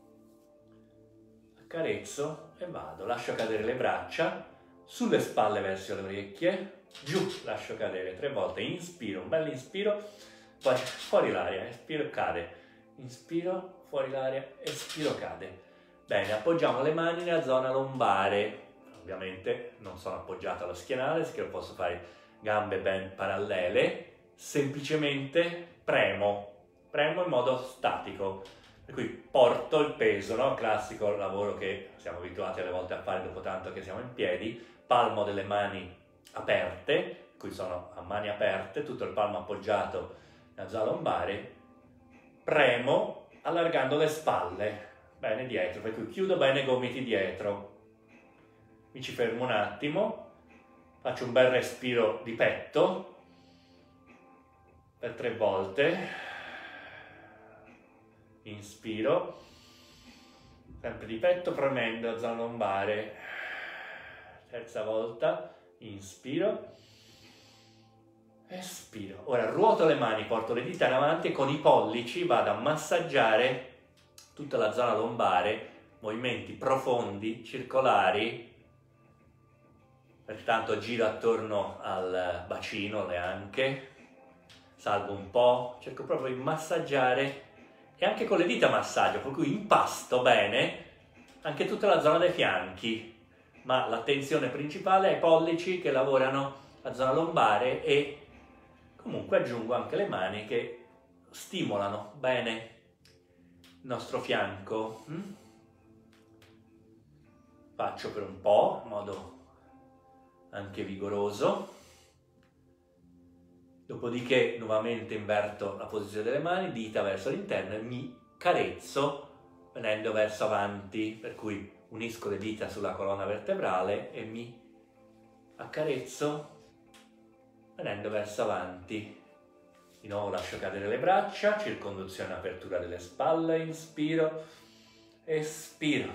accarezzo e vado, lascio cadere le braccia, sulle spalle verso le orecchie, giù, lascio cadere tre volte, inspiro, un bel inspiro, poi fuori l'aria, espiro e cade, inspiro, fuori l'aria, espiro, cade. Bene, appoggiamo le mani nella zona lombare, ovviamente non sono appoggiato allo schienale, perché posso fare gambe ben parallele, semplicemente premo, premo in modo statico. Per cui porto il peso, no? Classico lavoro che siamo abituati alle volte a fare dopo tanto che siamo in piedi, palmo delle mani aperte, qui sono a mani aperte, tutto il palmo appoggiato nella zona lombare, premo allargando le spalle, bene dietro, per cui chiudo bene i gomiti dietro, mi ci fermo un attimo, faccio un bel respiro di petto per tre volte, inspiro, sempre di petto premendo la zona lombare, terza volta, inspiro, espiro. Ora ruoto le mani, porto le dita in avanti e con i pollici vado a massaggiare tutta la zona lombare, movimenti profondi, circolari, pertanto giro attorno al bacino, le anche, salgo un po', cerco proprio di massaggiare e anche con le dita massaggio, per cui impasto bene anche tutta la zona dei fianchi, ma l'attenzione principale è ai pollici che lavorano la zona lombare e comunque aggiungo anche le mani che stimolano bene il nostro fianco. Faccio per un po', in modo anche vigoroso. Dopodiché nuovamente inverto la posizione delle mani, dita verso l'interno e mi carezzo venendo verso avanti, per cui unisco le dita sulla colonna vertebrale e mi accarezzo venendo verso avanti. Di nuovo lascio cadere le braccia, circonduzione e apertura delle spalle, inspiro, espiro,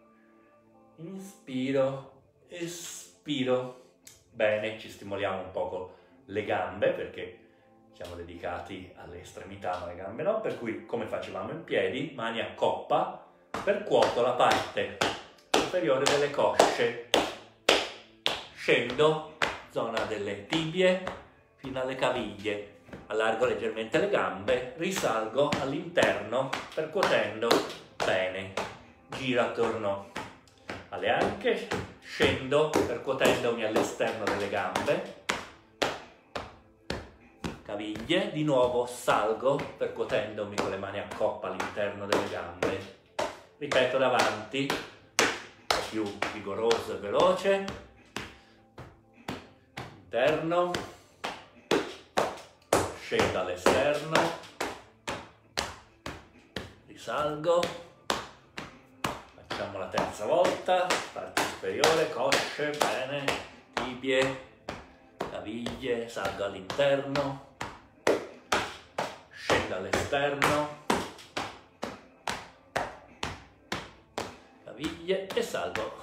inspiro, espiro. Bene, ci stimoliamo un poco le gambe perché siamo dedicati alle estremità ma le gambe no, per cui come facevamo in piedi, mani a coppa, percuoto la parte superiore delle cosce, scendo, zona delle tibie fino alle caviglie, allargo leggermente le gambe, risalgo all'interno percuotendo bene, giro attorno alle anche, scendo percuotendomi all'esterno delle gambe, caviglie, di nuovo salgo percuotendomi con le mani a coppa all'interno delle gambe, ripeto davanti, un po' più vigoroso e veloce, interno, scendo all'esterno, risalgo, facciamo la terza volta, parte superiore, cosce, bene, tibie, caviglie, salgo all'interno, scendo all'esterno, caviglie e salgo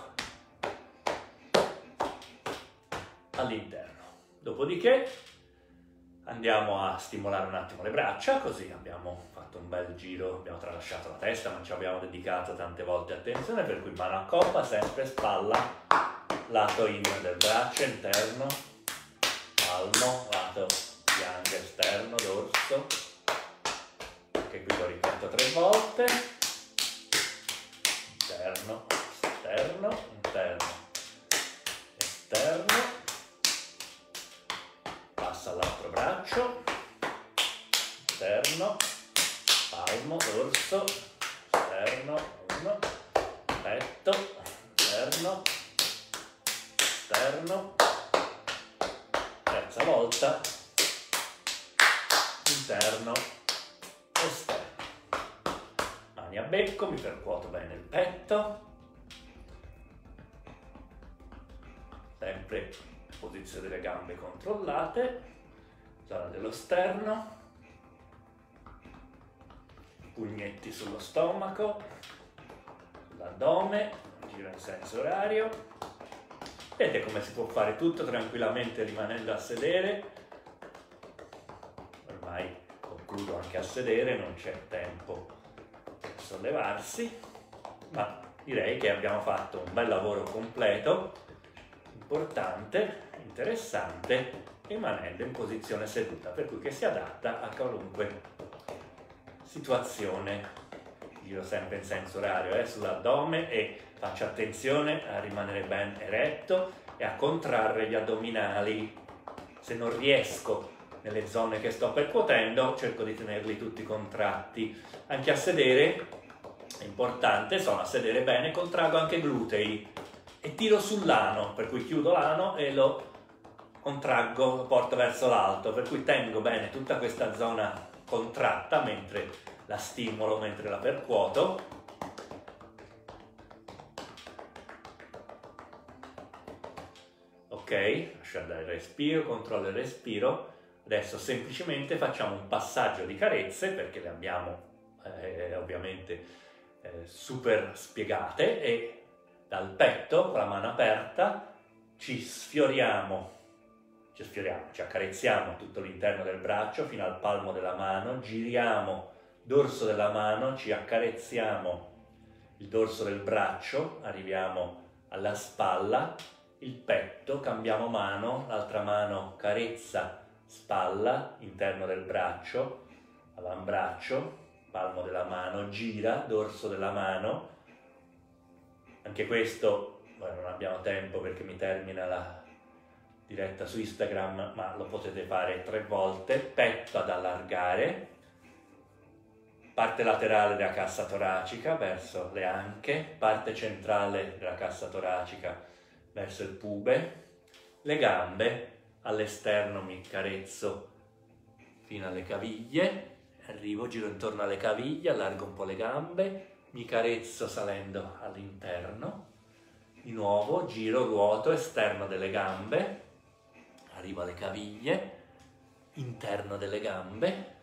all'interno. Dopodiché andiamo a stimolare un attimo le braccia, così abbiamo fatto un bel giro, abbiamo tralasciato la testa ma ci abbiamo dedicato tante volte attenzione, per cui mano a coppa, sempre spalla, lato in del braccio interno, palmo, lato fianco esterno, dorso, anche qui lo ripeto tre volte, interno, esterno, interno, esterno, passa all'altro braccio, esterno, palmo, dorso, esterno, uno, petto, esterno, esterno, terza volta, interno, esterno. Mani a becco, mi percuoto bene il petto, sempre posizione delle gambe controllate, zona dello sterno, pugnetti sullo stomaco, sull'addome, giro in senso orario. Vedete come si può fare tutto tranquillamente rimanendo a sedere. Ormai concludo anche a sedere, non c'è tempo per sollevarsi, ma direi che abbiamo fatto un bel lavoro completo, importante, interessante, rimanendo in posizione seduta, per cui che si adatta a qualunque situazione. Giro sempre in senso orario eh, sull'addome e faccio attenzione a rimanere ben eretto e a contrarre gli addominali. Se non riesco nelle zone che sto percuotendo, cerco di tenerli tutti contratti. Anche a sedere è importante, sono a sedere bene, contraggo anche i glutei e tiro sull'ano, per cui chiudo l'ano e lo contraggo, lo porto verso l'alto, per cui tengo bene tutta questa zona contratta mentre la stimolo, mentre la percuoto. Ok, lascio andare il respiro, controllo il respiro. Adesso semplicemente facciamo un passaggio di carezze, perché le abbiamo eh, ovviamente eh, super spiegate, e dal petto, con la mano aperta, ci sfioriamo, ci sfioriamo, ci accarezziamo tutto l'interno del braccio fino al palmo della mano, giriamo dorso della mano, ci accarezziamo il dorso del braccio, arriviamo alla spalla, il petto, cambiamo mano, l'altra mano carezza spalla, interno del braccio, avambraccio, palmo della mano, gira, dorso della mano. Anche questo, beh, non abbiamo tempo perché mi termina la diretta su Instagram, ma lo potete fare tre volte. Petto ad allargare, parte laterale della cassa toracica verso le anche, parte centrale della cassa toracica verso il pube, le gambe all'esterno mi carezzo fino alle caviglie, arrivo, giro intorno alle caviglie, allargo un po' le gambe, mi carezzo salendo all'interno, di nuovo giro, ruoto, esterno delle gambe, arrivo alle caviglie, interno delle gambe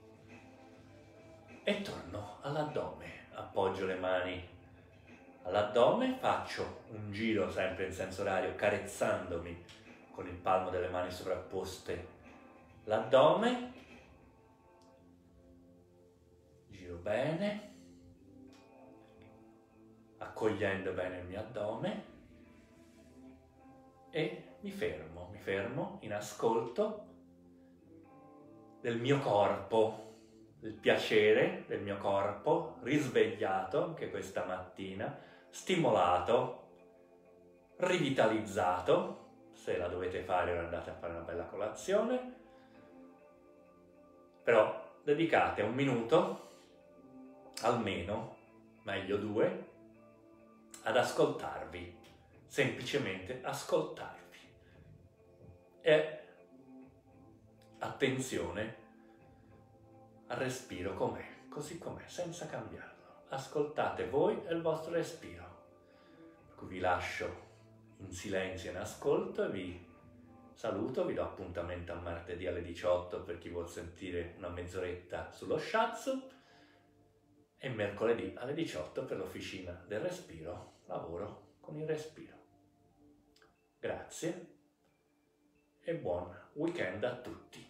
e torno all'addome, appoggio le mani all'addome, faccio un giro sempre in senso orario carezzandomi con il palmo delle mani sovrapposte l'addome, giro bene, accogliendo bene il mio addome e mi fermo, mi fermo in ascolto del mio corpo, del piacere del mio corpo, risvegliato anche questa mattina, stimolato, rivitalizzato. Se la dovete fare andate a fare una bella colazione, però dedicate un minuto, almeno, meglio due, ad ascoltarvi, semplicemente ascoltarvi. E attenzione al respiro com'è, così com'è, senza cambiarlo. Ascoltate voi e il vostro respiro. Per cui vi lascio in silenzio e in ascolto e vi saluto, vi do appuntamento a martedì alle diciotto per chi vuol sentire una mezz'oretta sullo shiatsu e mercoledì alle diciotto per l'officina del respiro, lavoro con il respiro. Grazie e buon weekend a tutti.